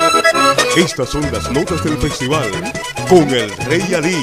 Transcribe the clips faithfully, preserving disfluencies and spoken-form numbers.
Estas son las notas del festival con el Rey Ali.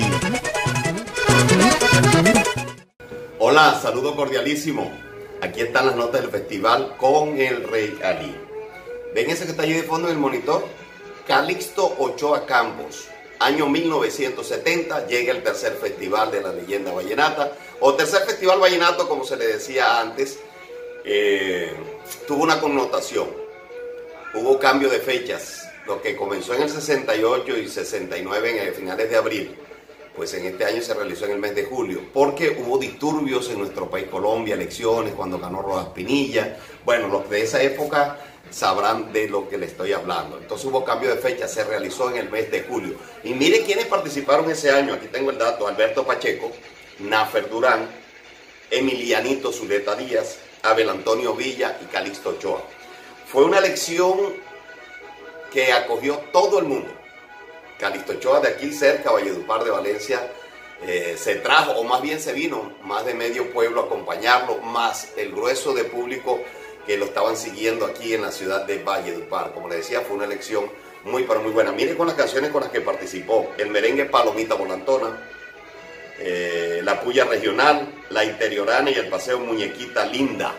Hola, saludo cordialísimo. Aquí están las notas del festival con el Rey Ali. ¿Ven ese que está allí de fondo en el monitor? Calixto Ochoa Campos. Año mil novecientos setenta llega el tercer festival de la leyenda vallenata, o tercer festival vallenato como se le decía antes. Eh, tuvo una connotación, hubo cambio de fechas, lo que comenzó en el sesenta y ocho y sesenta y nueve en finales de abril, pues en este año se realizó en el mes de julio, porque hubo disturbios en nuestro país Colombia, elecciones, cuando ganó Rojas Pinilla. Bueno, los de esa época sabrán de lo que le estoy hablando. Entonces hubo cambio de fecha, se realizó en el mes de julio. Y mire quiénes participaron ese año, aquí tengo el dato: Alberto Pacheco, Nafer Durán, Emilianito Zuleta Díaz, Abel Antonio Villa y Calixto Ochoa. Fue una elección que acogió todo el mundo. Calixto Ochoa, de aquí cerca, Valledupar de Valencia, eh, se trajo, o más bien se vino, más de medio pueblo a acompañarlo, más el grueso de público que lo estaban siguiendo aquí en la ciudad de Valledupar. Como les decía, fue una elección muy, pero muy buena. Miren con las canciones con las que participó: el merengue Palomita Volantona, eh, la puya regional, la interiorana y el paseo Muñequita Linda.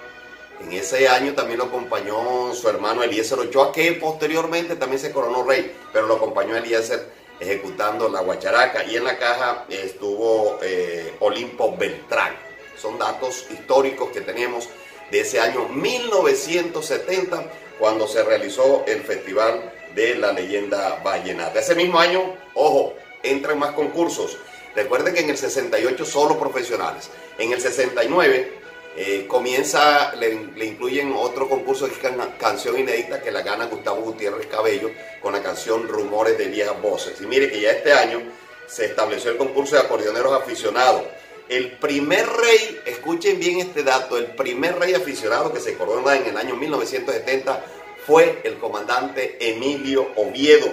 En ese año también lo acompañó su hermano Eliezer Ochoa, que posteriormente también se coronó rey, pero lo acompañó Eliezer ejecutando la guacharaca. Y en la caja estuvo eh, Olimpo Beltrán. Son datos históricos que tenemos de ese año mil novecientos setenta, cuando se realizó el Festival de la Leyenda Vallenata. Ese mismo año, ojo, entran más concursos. Recuerden que en el sesenta y ocho solo profesionales. En el sesenta y nueve eh, comienza, le, le incluyen otro concurso que es can, canción inédita, que la gana Gustavo Gutiérrez Cabello con la canción Rumores de Viejas Voces. Y mire que ya este año se estableció el concurso de acordeoneros aficionados. El primer rey, escuchen bien este dato, el primer rey aficionado que se corona en el año mil novecientos setenta fue el comandante Emilio Oviedo.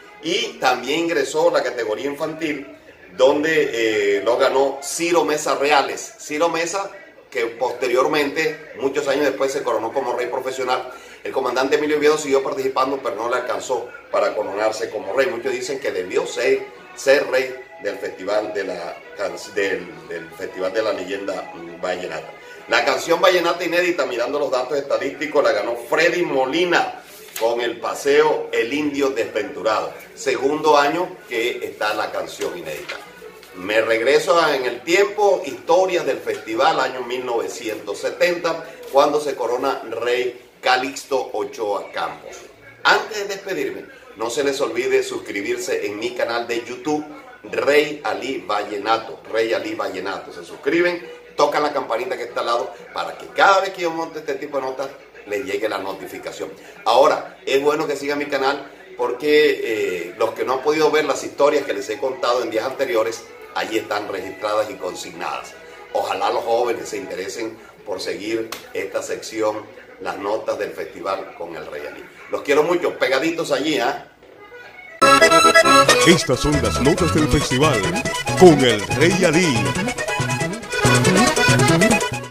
Y también ingresó la categoría infantil, donde eh, lo ganó Ciro Mesa Reales. Ciro Mesa, que posteriormente, muchos años después, se coronó como rey profesional. El comandante Emilio Oviedo siguió participando, pero no le alcanzó para coronarse como rey. Muchos dicen que debió ser, ser rey del festival de la del, del festival de la leyenda vallenata. La canción vallenata inédita, mirando los datos estadísticos, la ganó Freddy Molina con el paseo El Indio Desventurado. Segundo año que está la canción inédita. Me regreso en el tiempo, historias del festival, año mil novecientos setenta, cuando se corona rey Calixto Ochoa Campos. Antes de despedirme, no se les olvide suscribirse en mi canal de YouTube, Rey Ali Vallenato, Rey Ali Vallenato. Se suscriben, tocan la campanita que está al lado para que cada vez que yo monte este tipo de notas les llegue la notificación. Ahora, es bueno que sigan mi canal porque eh, los que no han podido ver las historias que les he contado en días anteriores, allí están registradas y consignadas. Ojalá los jóvenes se interesen por seguir esta sección, las notas del festival con el Rey Ali. Los quiero mucho, pegaditos allí, ¿ah? ¿eh? Estas son las notas del festival con el Rey Ali.